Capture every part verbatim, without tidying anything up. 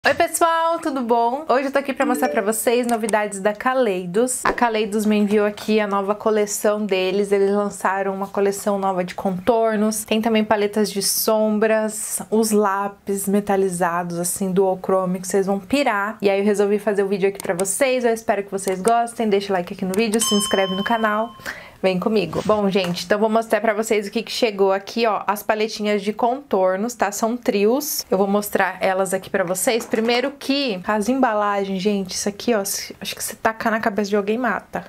Oi pessoal, tudo bom? Hoje eu tô aqui pra mostrar pra vocês novidades da Kaleidos. A Kaleidos me enviou aqui a nova coleção deles, eles lançaram uma coleção nova de contornos, tem também paletas de sombras, os lápis metalizados assim, duochrome, que vocês vão pirar. E aí eu resolvi fazer o vídeo aqui pra vocês, eu espero que vocês gostem, deixa o like aqui no vídeo, se inscreve no canal. Vem comigo. Bom, gente, então vou mostrar pra vocês o que que chegou aqui, ó. As paletinhas de contornos, tá? São trios. Eu vou mostrar elas aqui pra vocês. Primeiro que as embalagens, gente, isso aqui, ó, acho que se tacar na cabeça de alguém mata.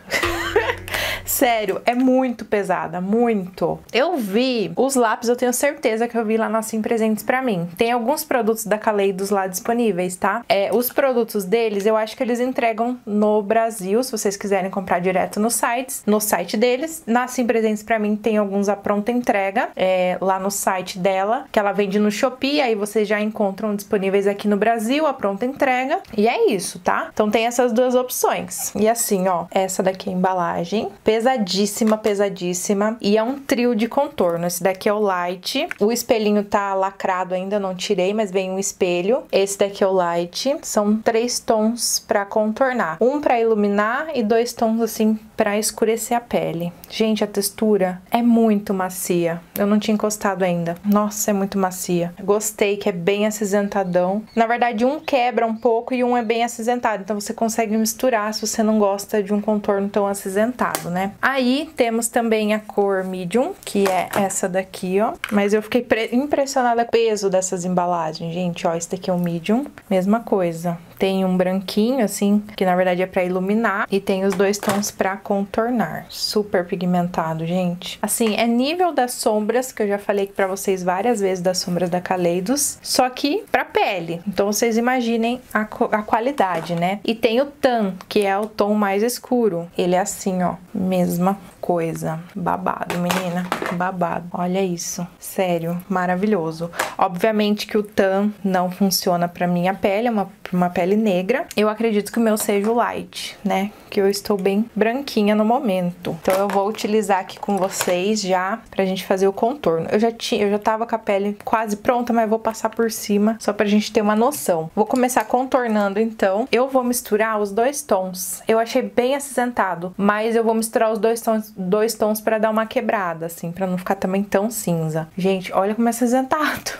Sério, é muito pesada, muito. Eu vi os lápis, eu tenho certeza que eu vi lá na Sim Presentes pra mim. Tem alguns produtos da Kaleidos lá disponíveis, tá? É, os produtos deles, eu acho que eles entregam no Brasil, se vocês quiserem comprar direto nos sites, no site deles. Na Sim Presentes pra mim tem alguns a pronta entrega, é, lá no site dela, que ela vende no Shopee, aí vocês já encontram disponíveis aqui no Brasil, a pronta entrega. E é isso, tá? Então tem essas duas opções. E assim, ó, essa daqui é a embalagem. Pesadíssima, pesadíssima. E é um trio de contorno. Esse daqui é o light. O espelhinho tá lacrado ainda, não tirei, mas vem um espelho. Esse daqui é o light. São três tons pra contornar. Um pra iluminar e dois tons assim pra escurecer a pele. Gente, a textura é muito macia. Eu não tinha encostado ainda. Nossa, é muito macia. Gostei que é bem acinzentadão. Na verdade, um quebra um pouco e um é bem acinzentado. Então você consegue misturar se você não gosta de um contorno tão acinzentado, né? Aí temos também a cor medium, que é essa daqui, ó. Mas eu fiquei impressionada com o peso dessas embalagens, gente, ó. Esse daqui é o medium, mesma coisa. Tem um branquinho, assim, que na verdade é pra iluminar. E tem os dois tons pra contornar. Super pigmentado, gente. Assim, é nível das sombras, que eu já falei pra vocês várias vezes das sombras da Kaleidos. Só que pra pele. Então vocês imaginem a, a qualidade, né? E tem o tan, que é o tom mais escuro. Ele é assim, ó. Mesma coisa. Babado, menina. Babado. Olha isso. Sério. Maravilhoso. Obviamente que o tan não funciona pra minha pele. É uma, uma pele negra. Eu acredito que o meu seja o light, né? Que eu estou bem branquinha no momento. Então eu vou utilizar aqui com vocês já pra gente fazer o contorno. Eu já tinha, eu já tava com a pele quase pronta, mas vou passar por cima só pra gente ter uma noção. Vou começar contornando então. Eu vou misturar os dois tons. Eu achei bem acinzentado, mas eu vou misturar os dois tons, dois tons pra dar uma quebrada, assim, pra não ficar também tão cinza. Gente, olha como é acinzentado.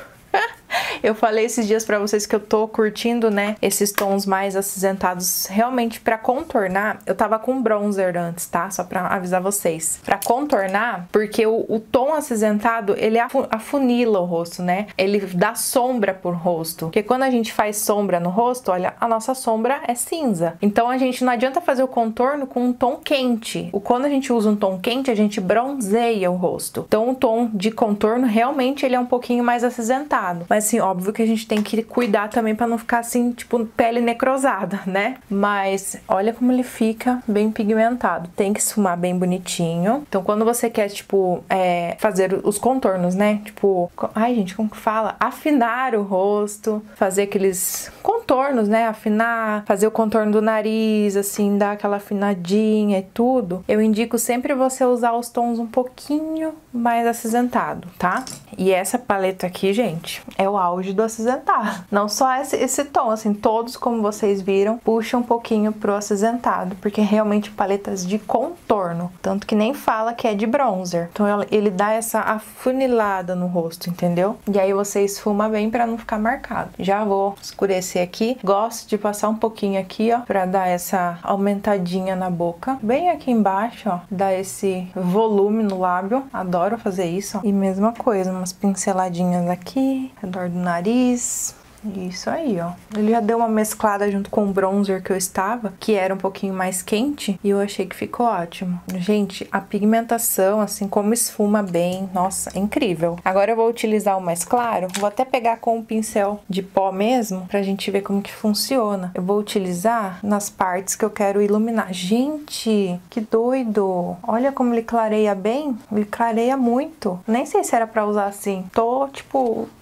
Eu falei esses dias pra vocês que eu tô curtindo, né, esses tons mais acinzentados realmente pra contornar. Eu tava com bronzer antes, tá? Só pra avisar vocês. Pra contornar, porque o, o tom acinzentado, ele afunila o rosto, né? Ele dá sombra pro rosto. Porque quando a gente faz sombra no rosto, olha, a nossa sombra é cinza. Então a gente não adianta fazer o contorno com um tom quente. O, quando a gente usa um tom quente, a gente bronzeia o rosto. Então o tom de contorno, realmente, ele é um pouquinho mais acinzentado. Mas assim, óbvio que a gente tem que cuidar também pra não ficar assim, tipo, pele necrosada, né? Mas olha como ele fica bem pigmentado. Tem que esfumar bem bonitinho. Então quando você quer, tipo, é, fazer os contornos, né? Tipo, ai gente, como que fala? Afinar o rosto, fazer aqueles contornos, né? Afinar, fazer o contorno do nariz, assim, dar aquela afinadinha e tudo. Eu indico sempre você usar os tons um pouquinho mais acinzentado, tá? E essa paleta aqui, gente, é o auge do acinzentado. Não só esse, esse tom, assim, todos, como vocês viram, puxam um pouquinho pro acinzentado, porque é realmente paletas de contorno, tanto que nem fala que é de bronzer. Então ele dá essa afunilada no rosto, entendeu? E aí você esfuma bem pra não ficar marcado. Já vou escurecer aqui. Gosto de passar um pouquinho aqui, ó, pra dar essa aumentadinha na boca. Bem aqui embaixo, ó, dar esse volume no lábio. Adoro fazer isso, ó. E mesma coisa, umas pinceladinhas aqui, redor do nariz. Isso aí, ó. Ele já deu uma mesclada junto com o bronzer que eu estava, que era um pouquinho mais quente, e eu achei que ficou ótimo. Gente, a pigmentação, assim, como esfuma bem, nossa, é incrível. Agora eu vou utilizar o mais claro, vou até pegar com o pincel de pó mesmo, pra gente ver como que funciona. Eu vou utilizar nas partes que eu quero iluminar. Gente, que doido! Olha como ele clareia bem, ele clareia muito. Nem sei se era pra usar assim. Tô, tipo...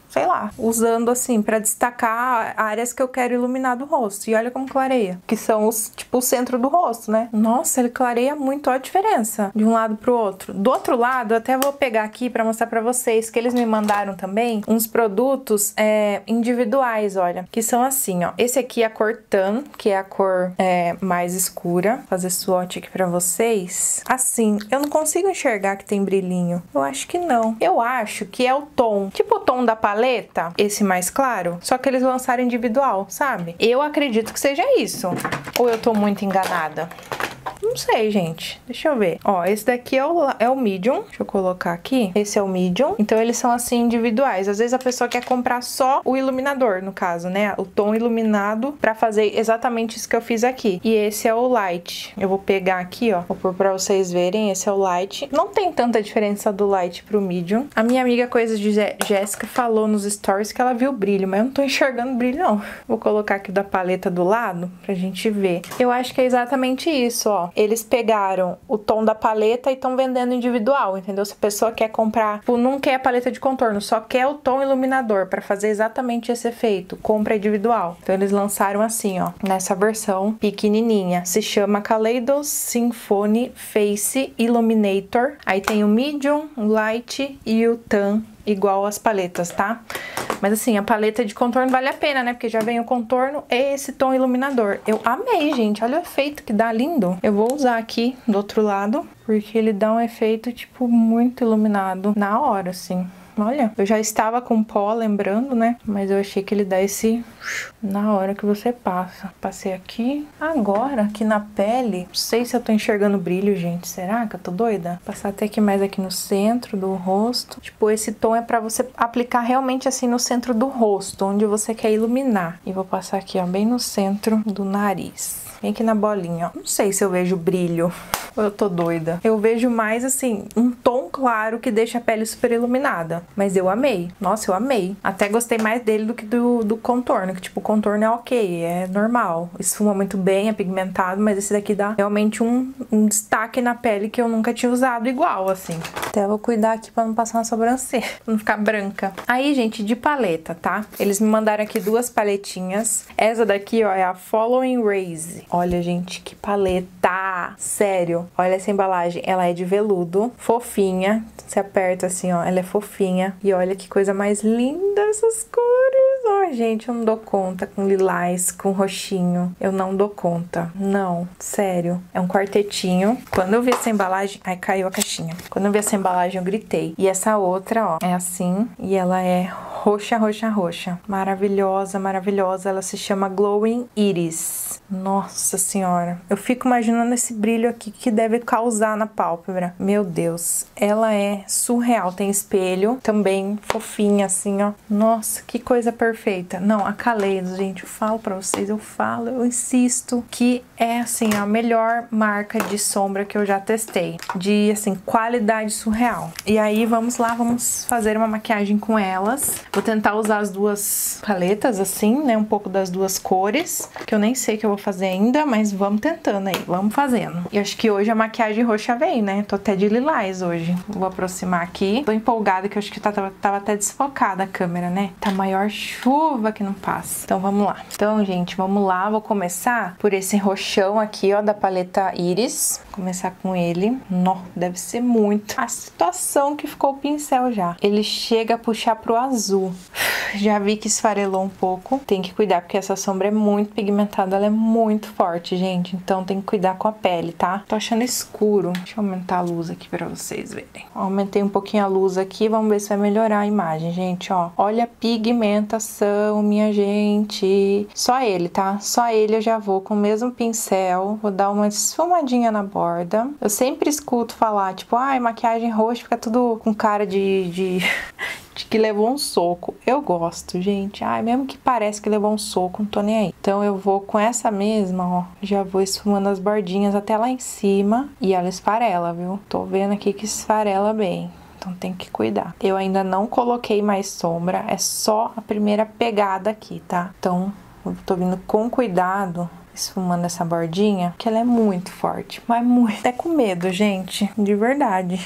sei lá, usando assim pra destacar áreas que eu quero iluminar do rosto. E olha como clareia, que são os, tipo, o centro do rosto, né? Nossa, ele clareia muito, olha a diferença de um lado pro outro. Do outro lado, eu até vou pegar aqui pra mostrar pra vocês que eles me mandaram também uns produtos é, individuais, olha, que são assim, ó. Esse aqui é a cor Tan, que é a cor é, mais escura. Vou fazer swatch aqui pra vocês. Assim, eu não consigo enxergar que tem brilhinho. Eu acho que não. Eu acho que é o tom, tipo o tom da paleta, esse mais claro, só que eles lançaram individual, sabe? Eu acredito que seja isso. Ou eu tô muito enganada? Não sei, gente. Deixa eu ver. Ó, esse daqui é o, é o medium. Deixa eu colocar aqui. Esse é o medium. Então, eles são, assim, individuais. Às vezes, a pessoa quer comprar só o iluminador, no caso, né? O tom iluminado pra fazer exatamente isso que eu fiz aqui. E esse é o light. Eu vou pegar aqui, ó. Vou pôr pra vocês verem. Esse é o light. Não tem tanta diferença do light pro medium. A minha amiga Coisa de Jéssica falou nos stories que ela viu brilho, mas eu não tô enxergando brilho, não. Vou colocar aqui da paleta do lado pra gente ver. Eu acho que é exatamente isso, ó. Eles pegaram o tom da paleta e estão vendendo individual, entendeu? Se a pessoa quer comprar, tipo, não quer a paleta de contorno, só quer o tom iluminador para fazer exatamente esse efeito, compra individual. Então eles lançaram assim, ó, nessa versão pequenininha. Se chama Kaleidos Symphony Face Illuminator. Aí tem o medium, o light e o tan, igual as paletas, tá? Mas assim, a paleta de contorno vale a pena, né? Porque já vem o contorno e esse tom iluminador. Eu amei, gente. Olha o efeito que dá, lindo. Eu vou usar aqui do outro lado, porque ele dá um efeito, tipo, muito iluminado na hora, assim. Olha, eu já estava com pó, lembrando, né? Mas eu achei que ele dá esse na hora que você passa. Passei aqui. Agora, aqui na pele, não sei se eu tô enxergando brilho, gente. Será que eu tô doida? Passar até aqui mais aqui no centro do rosto. Tipo, esse tom é pra você aplicar realmente assim no centro do rosto, onde você quer iluminar. E vou passar aqui, ó, bem no centro do nariz. Bem aqui na bolinha, ó. Não sei se eu vejo brilho ou eu tô doida. Eu vejo mais, assim, um tom claro que deixa a pele super iluminada. Mas eu amei. Nossa, eu amei. Até gostei mais dele do que do, do contorno. Que, tipo, o contorno é ok, é normal. Esfuma muito bem, é pigmentado. Mas esse daqui dá realmente um, um destaque na pele que eu nunca tinha usado igual, assim. Até vou cuidar aqui pra não passar na sobrancelha, pra não ficar branca. Aí, gente, de paleta, tá? Eles me mandaram aqui duas paletinhas. Essa daqui, ó, é a Following Raze. Olha, gente, que paleta! Sério, olha essa embalagem. Ela é de veludo, fofinha. Você aperta assim, ó, ela é fofinha. E olha que coisa mais linda essas cores. Ó, gente, eu não dou conta com lilás, com roxinho. Eu não dou conta. Não, sério. É um quartetinho. Quando eu vi essa embalagem... Ai, caiu a caixinha. Quando eu vi essa embalagem, eu gritei. E essa outra, ó, é assim. E ela é roxa, roxa, roxa. Maravilhosa, maravilhosa. Ela se chama Glowing Iris. Nossa senhora. Eu fico imaginando esse brilho aqui que deve causar na pálpebra. Meu Deus. Ela é surreal. Tem espelho também, fofinha assim, ó. Nossa, que coisa perfeita. Não, a Kaleidos, gente, eu falo pra vocês, eu falo, eu insisto que é, assim, a melhor marca de sombra que eu já testei. De, assim, qualidade surreal. E aí, vamos lá, vamos fazer uma maquiagem com elas. Vou tentar usar as duas paletas, assim, né? Um pouco das duas cores, que eu nem sei que eu vou fazer ainda, mas vamos tentando aí, vamos fazendo. E acho que hoje a maquiagem roxa vem, né? Tô até de lilás hoje. Vou aproximar aqui. Tô empolgada, que eu acho que tá, tava, tava até desfocada a câmera, né? Tá maior chuva que não passa. Então vamos lá. Então, gente, vamos lá. Vou começar por esse roxão aqui, ó, da paleta Iris. Vou começar com ele. Nó, deve ser muito. A situação que ficou o pincel já. Ele chega a puxar pro azul. Já vi que esfarelou um pouco. Tem que cuidar, porque essa sombra é muito pigmentada. Ela é muito forte, gente. Então tem que cuidar com a pele, tá? Tô achando escuro. Deixa eu aumentar a luz aqui pra vocês verem. Aumentei um pouquinho a luz aqui. Vamos ver se vai melhorar a imagem, gente, ó. Olha a pigmentação, minha gente. Só ele, tá? Só ele eu já vou com o mesmo pincel. Vou dar uma esfumadinha na borda. Eu sempre escuto falar, tipo, ai, maquiagem roxa fica tudo com cara de... de... que levou um soco. Eu gosto, gente. Ai, mesmo que parece que levou um soco, não tô nem aí. Então eu vou com essa mesma, ó. Já vou esfumando as bordinhas até lá em cima. E ela esfarela, viu? Tô vendo aqui que esfarela bem. Então tem que cuidar. Eu ainda não coloquei mais sombra. É só a primeira pegada aqui, tá? Então eu tô vindo com cuidado, esfumando essa bordinha, que ela é muito forte. Mas muito. Até com medo, gente. De verdade. Até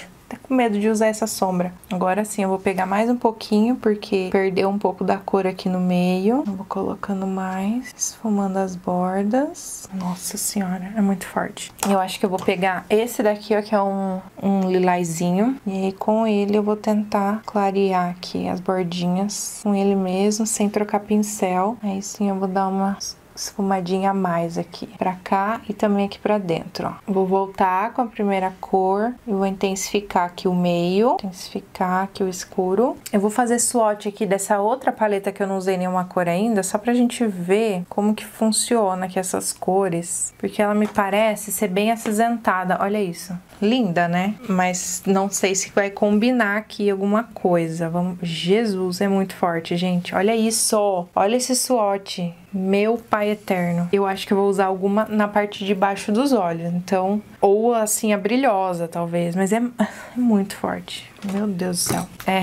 com medo de usar essa sombra. Agora sim, eu vou pegar mais um pouquinho, porque perdeu um pouco da cor aqui no meio. Eu vou colocando mais, esfumando as bordas. Nossa senhora, é muito forte. Eu acho que eu vou pegar esse daqui, ó, que é um, um lilazinho. E aí com ele eu vou tentar clarear aqui as bordinhas com ele mesmo, sem trocar pincel. Aí sim eu vou dar uma esfumadinha a mais aqui pra cá e também aqui pra dentro, ó. Vou voltar com a primeira cor e vou intensificar aqui o meio, intensificar aqui o escuro. Eu vou fazer swatch aqui dessa outra paleta que eu não usei nenhuma cor ainda, só pra gente ver como que funciona aqui essas cores, porque ela me parece ser bem acinzentada. Olha isso. Linda, né? Mas não sei se vai combinar aqui alguma coisa. Vamos... Jesus, é muito forte, gente. Olha isso. Olha esse swatch. Meu pai eterno. Eu acho que eu vou usar alguma na parte de baixo dos olhos. Então, ou assim, a brilhosa, talvez. Mas é, é muito forte. Meu Deus do céu. É...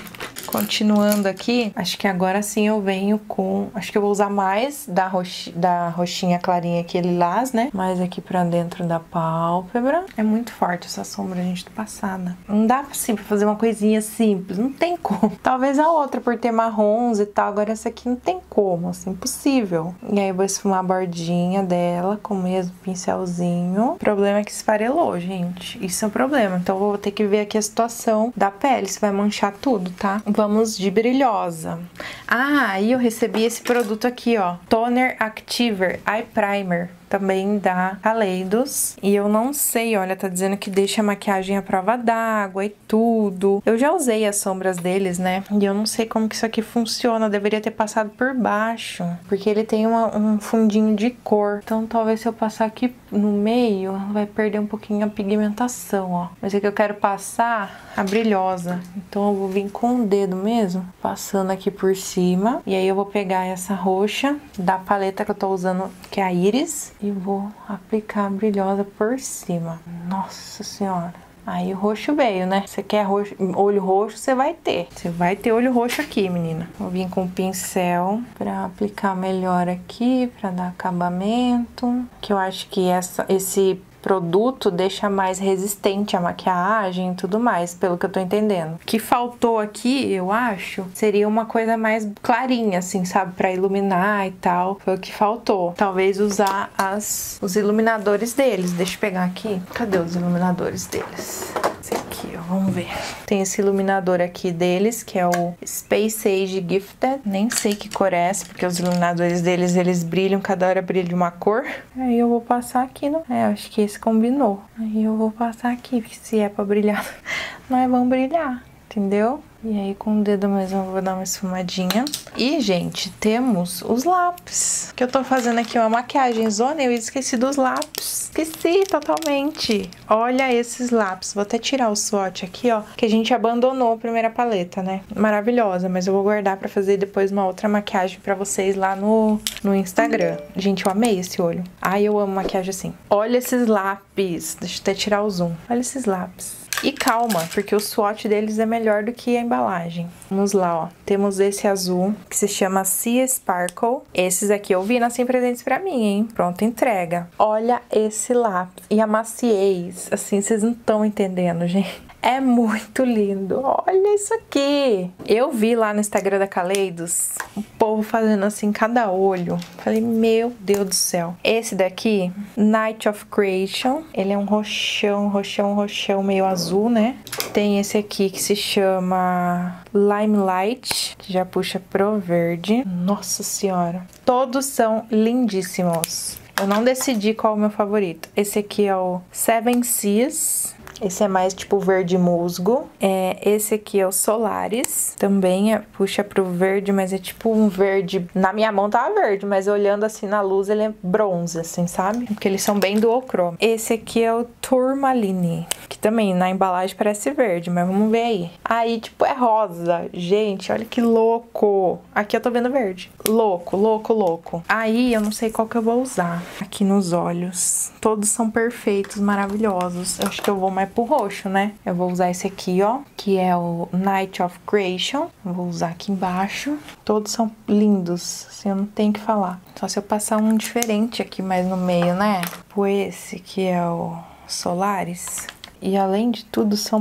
Continuando aqui, acho que agora sim eu venho com... Acho que eu vou usar mais da, roxi, da roxinha clarinha aqui, lilás, né? Mais aqui pra dentro da pálpebra. É muito forte essa sombra, gente, tô passada. Não dá assim pra fazer uma coisinha simples, não tem como. Talvez a outra por ter marrons e tal, agora essa aqui não tem como, assim, impossível. E aí eu vou esfumar a bordinha dela com o mesmo pincelzinho. O problema é que esfarelou, gente. Isso é um problema. Então eu vou ter que ver aqui a situação da pele, se vai manchar tudo, tá? Vamos de brilhosa. Ah, aí eu recebi esse produto aqui, ó. Toner Activer Eye Primer. Também da Kaleidos. E eu não sei, olha, tá dizendo que deixa a maquiagem à prova d'água e tudo. Eu já usei as sombras deles, né? E eu não sei como que isso aqui funciona. Eu deveria ter passado por baixo, porque ele tem uma, um fundinho de cor. Então talvez se eu passar aqui no meio, vai perder um pouquinho a pigmentação, ó. Mas é que eu quero passar a brilhosa. Então eu vou vir com o dedo mesmo, passando aqui por cima. E aí eu vou pegar essa roxa da paleta que eu tô usando, que é a Iris. E vou aplicar a brilhosa por cima. Nossa senhora. Aí o roxo veio, né? Você quer roxo, olho roxo, você vai ter. Você vai ter olho roxo aqui, menina. Vou vir com o pincel pra aplicar melhor aqui, pra dar acabamento. Que eu acho que essa, esse produto deixa mais resistente a maquiagem e tudo mais, pelo que eu tô entendendo. O que faltou aqui, eu acho, seria uma coisa mais clarinha, assim, sabe? Pra iluminar e tal. Foi o que faltou. Talvez usar as, os iluminadores deles. Deixa eu pegar aqui. Cadê os iluminadores deles? Esse aqui, ó. Vamos ver. Tem esse iluminador aqui deles, que é o Space Age Gifted. Nem sei que cor é essa, porque os iluminadores deles, eles brilham, cada hora brilha uma cor. Aí eu vou passar aqui, no... É, acho que esse combinou. Aí eu vou passar aqui, porque se é pra brilhar, nós vamos brilhar, entendeu? E aí com o dedo mesmo eu vou dar uma esfumadinha. E, gente, temos os lápis. Que eu tô fazendo aqui uma maquiagem zona e eu esqueci dos lápis. Esqueci totalmente. Olha esses lápis. Vou até tirar o swatch aqui, ó. Que a gente abandonou a primeira paleta, né? Maravilhosa, mas eu vou guardar pra fazer depois uma outra maquiagem pra vocês lá no, no Instagram. Gente, eu amei esse olho. Ai, eu amo maquiagem assim. Olha esses lápis. Deixa eu até tirar o zoom. Olha esses lápis. E calma, porque o swatch deles é melhor do que a embalagem. Vamos lá, ó. Temos esse azul, que se chama Sea Sparkle. Esses aqui eu vi nascem presentes pra mim, hein? Pronto, entrega. Olha esse lápis. E a maciez. Assim, vocês não estão entendendo, gente. É muito lindo. Olha isso aqui. Eu vi lá no Instagram da Kaleidos o povo fazendo assim cada olho. Falei, meu Deus do céu. Esse daqui, Night of Creation. Ele é um roxão, roxão, roxão meio azul, né? Tem esse aqui que se chama Limelight, que já puxa pro verde. Nossa senhora. Todos são lindíssimos. Eu não decidi qual é o meu favorito. Esse aqui é o Seven Seas. Esse é mais tipo verde musgo. É, esse aqui é o Solaris. Também é, puxa pro verde, mas é tipo um verde... Na minha mão tava verde, mas olhando assim na luz ele é bronze, assim, sabe? Porque eles são bem duochrome. Esse aqui é o Tourmaline, que também na embalagem parece verde, mas vamos ver aí. Aí, tipo, é rosa. Gente, olha que louco. Aqui eu tô vendo verde. Louco, louco, louco. Aí eu não sei qual que eu vou usar. Aqui nos olhos. Todos são perfeitos, maravilhosos. Eu acho que eu vou mais pro roxo, né? Eu vou usar esse aqui, ó, que é o Night of Creation. Eu vou usar aqui embaixo. Todos são lindos, assim, eu não tenho o que falar. Só se eu passar um diferente aqui mais no meio, né? Tipo esse, que é o Solaris. E além de tudo, são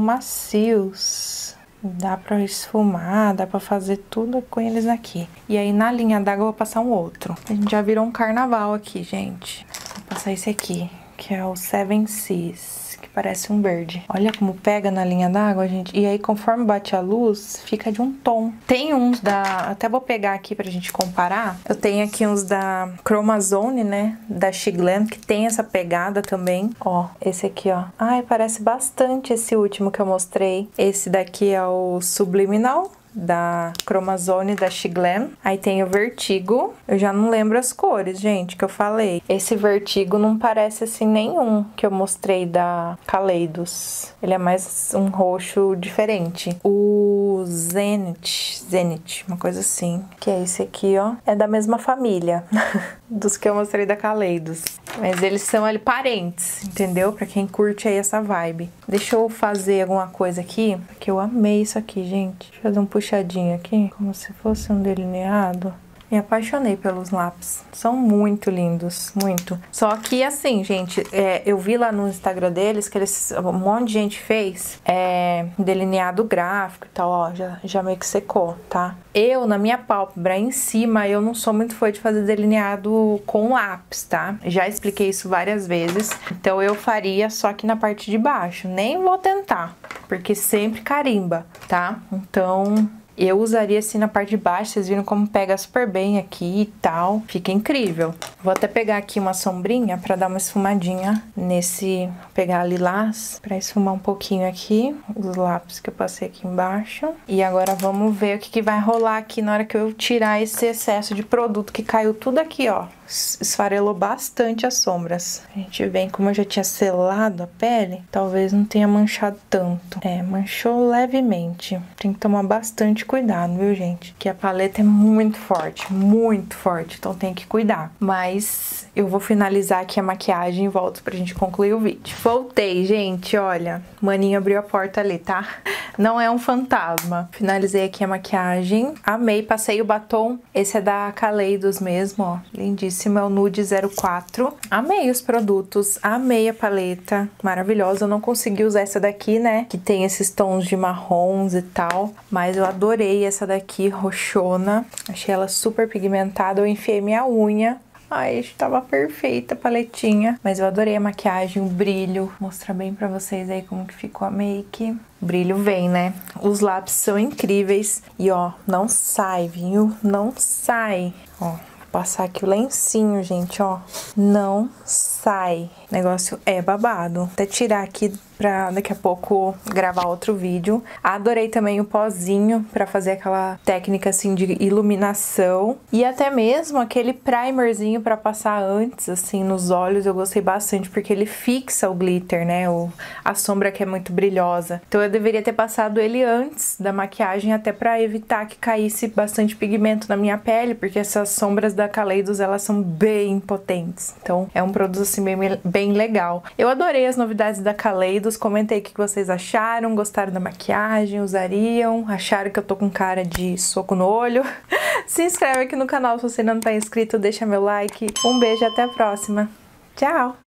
macios. Dá pra esfumar, dá pra fazer tudo com eles aqui. E aí na linha d'água eu vou passar um outro. A gente já virou um carnaval aqui, gente. Vou passar esse aqui, que é o Seven Seas, que parece um verde. Olha como pega na linha d'água, gente. E aí conforme bate a luz, fica de um tom. Tem uns da... Até vou pegar aqui pra gente comparar. Eu tenho aqui uns da Chromazone, né? Da Shiglam, que tem essa pegada também. Ó, esse aqui, ó. Ai, parece bastante esse último que eu mostrei. Esse daqui é o Subliminal, da Chromazone, da Shiglam. Aí tem o Vertigo. Eu já não lembro as cores, gente, que eu falei. Esse Vertigo não parece assim nenhum que eu mostrei da Kaleidos. Ele é mais um roxo diferente. O Zenith, Zenith, uma coisa assim. Que é esse aqui, ó. É da mesma família dos que eu mostrei da Kaleidos. Mas eles são ali parentes, entendeu? Pra quem curte aí essa vibe. Deixa eu fazer alguma coisa aqui, porque eu amei isso aqui, gente. Deixa eu fazer um puxadinho aqui, como se fosse um delineado. Me apaixonei pelos lápis. São muito lindos, muito. Só que assim, gente, é, eu vi lá no Instagram deles que eles, um monte de gente fez é, delineado gráfico e tal, ó, já, já meio que secou, tá? Eu, na minha pálpebra em cima, eu não sou muito fã de fazer delineado com lápis, tá? Já expliquei isso várias vezes. Então eu faria só aqui na parte de baixo. Nem vou tentar, porque sempre carimba, tá? Então... eu usaria assim na parte de baixo, vocês viram como pega super bem aqui e tal. Fica incrível. Vou até pegar aqui uma sombrinha pra dar uma esfumadinha nesse... pegar a lilás pra esfumar um pouquinho aqui os lápis que eu passei aqui embaixo. E agora vamos ver o que, que vai rolar aqui na hora que eu tirar esse excesso de produto que caiu tudo aqui, ó. Esfarelou bastante as sombras. A gente vê como eu já tinha selado a pele, talvez não tenha manchado tanto. É, manchou levemente. Tem que tomar bastante cuidado, viu, gente? Que a paleta é muito forte, muito forte, então tem que cuidar. Mas eu vou finalizar aqui a maquiagem e volto pra gente concluir o vídeo. Voltei, gente, olha. Maninho abriu a porta ali, tá? Não é um fantasma. Finalizei aqui a maquiagem. Amei, passei o batom. Esse é da Kaleidos mesmo, ó. Lindíssimo, é o Nude zero quatro. Amei os produtos, amei a paleta. Maravilhosa. Eu não consegui usar essa daqui, né? Que tem esses tons de marrons e tal. Mas eu adorei essa daqui, roxona. Achei ela super pigmentada. Eu enfiei minha unha. Ai, estava perfeita a paletinha. Mas eu adorei a maquiagem, o brilho. Vou mostrar bem pra vocês aí como que ficou a make. O brilho vem, né? Os lápis são incríveis. E ó, não sai, viu? Não sai. Ó, vou passar aqui o lencinho, gente, ó. Não sai. O negócio é babado. Vou até tirar aqui pra daqui a pouco gravar outro vídeo. Adorei também o pozinho pra fazer aquela técnica assim de iluminação. E até mesmo aquele primerzinho pra passar antes, assim, nos olhos. Eu gostei bastante porque ele fixa o glitter, né? O, a sombra que é muito brilhosa. Então eu deveria ter passado ele antes da maquiagem, até pra evitar que caísse bastante pigmento na minha pele, porque essas sombras da Kaleidos, elas são bem potentes. Então é um produto assim bem, bem legal. Eu adorei as novidades da Kaleidos. Comentei o que vocês acharam, gostaram da maquiagem, usariam, acharam que eu tô com cara de soco no olho. Se inscreve aqui no canal se você ainda não tá inscrito, deixa meu like. Um beijo e até a próxima. Tchau!